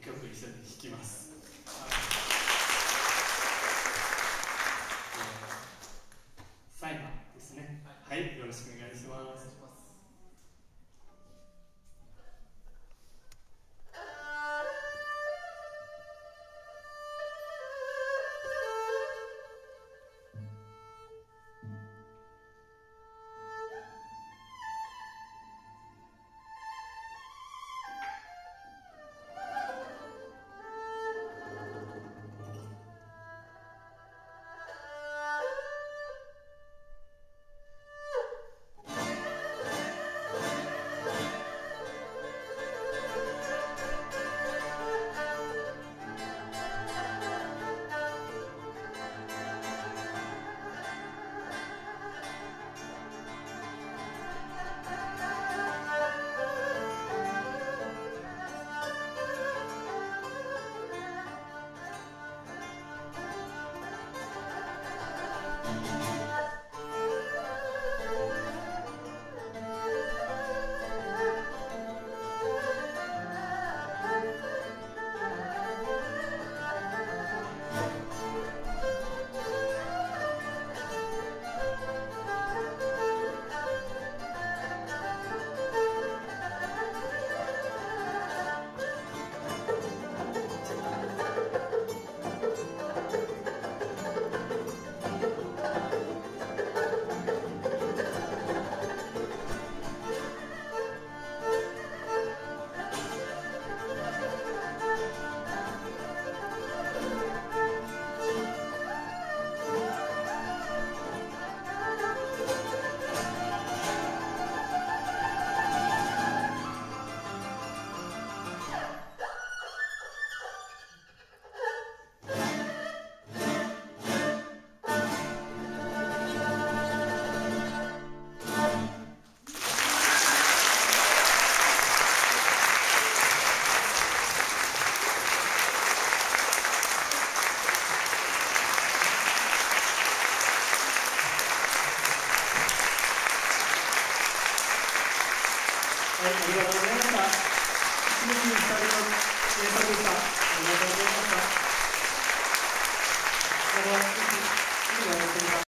曲一緒に弾きます。サイマーですね。はい、よろしくお願いします。はい、ありがとうございました。清水ひかりの名作でした。ありがとうございました。